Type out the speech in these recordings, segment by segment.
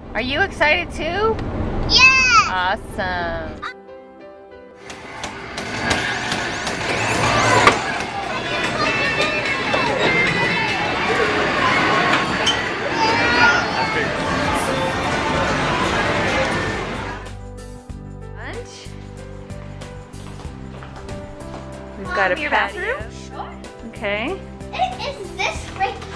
Are you excited too? Yeah! Awesome. Lunch. We've got a bathroom. Sure. Okay. It is this right here.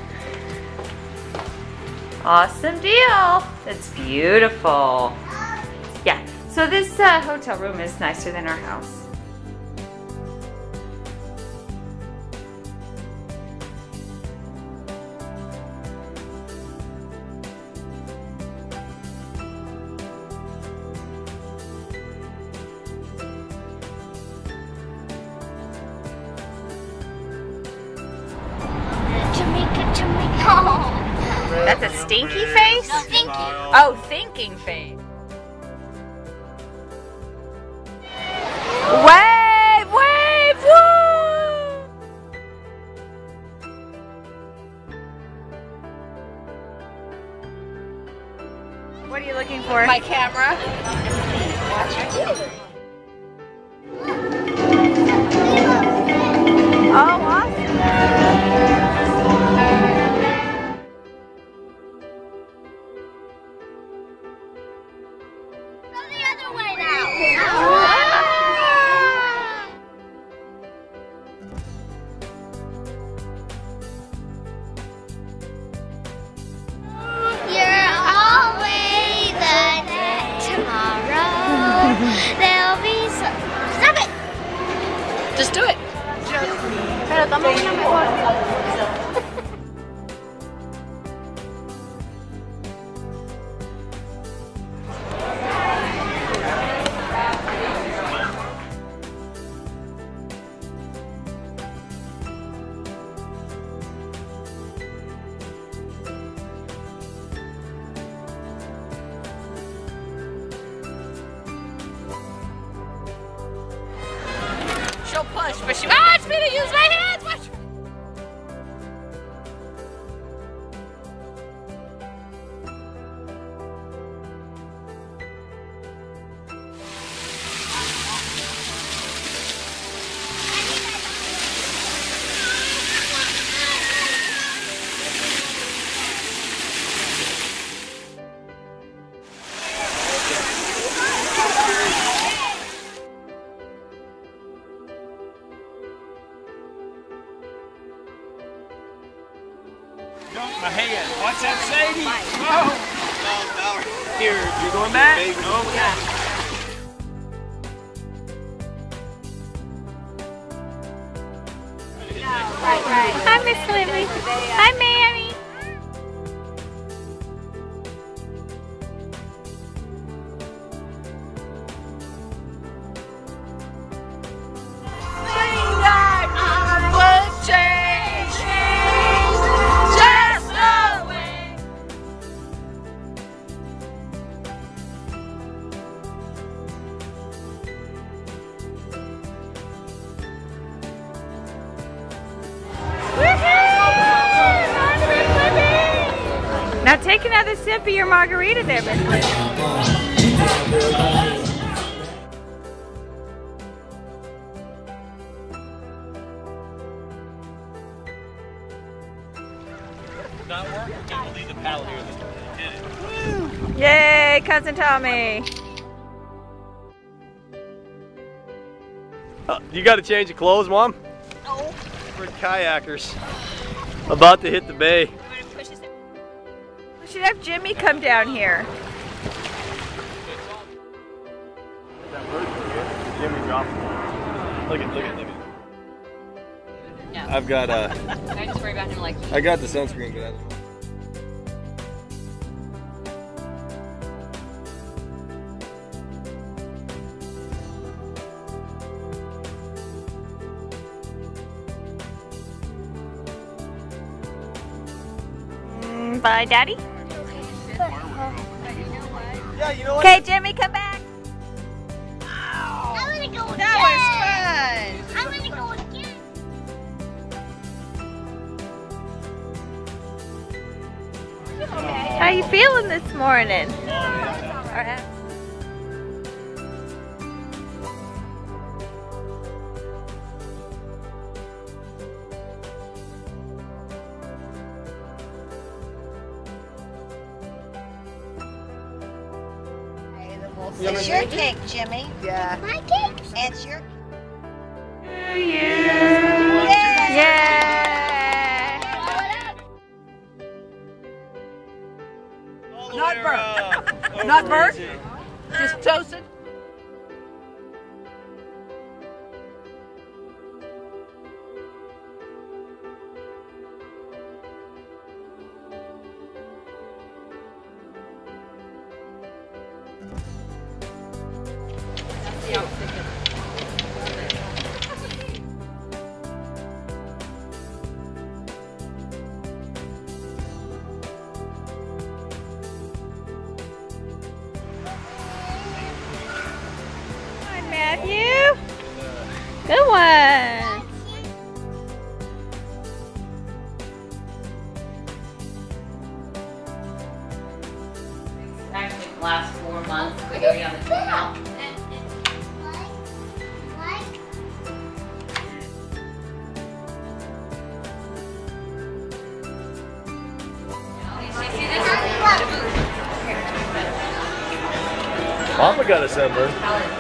Awesome deal. It's beautiful. Yeah. So this hotel room is nicer than our house. Jamaica. That's a stinky face? No, thank you. Oh, thinking face. Wave, wave, woo! What are you looking for? My camera. Oh, awesome. Go the other way now. You're always the next tomorrow. There'll be some. Stop it! Just do it. Pero toma una mejor. She'll push, but she wants me to use my hands. Watch. My hand. What's that, Sadie? Oh! No. Here, you going back? Okay. Hi, Miss Lily. Hi, Mammy. Now take another sip of your margarita there, Miss Lily. Not working. We'll leave the pallet here. This did it. Yay, Cousin Tommy. You got to change your clothes, Mom? No. We're kayakers. About to hit the bay. We should have Jimmy come down here. Jimmy dropped it. Look at. No. I've got I just worry about him like. I got the sunscreen, but I don't know. Bye, Daddy. Yeah, you know what? Okay, Jimmy, come back. I'm gonna go again. That was fun. I'm gonna go again. Hi, How you feeling this morning? Alright. It's your cake, Jimmy. Yeah. My cake? It's your To you. Yay! Not burnt. Not burnt? Just toasted? Matthew. Good one. Actually, the last 4 months we go down the canal. Mama got a sunburn.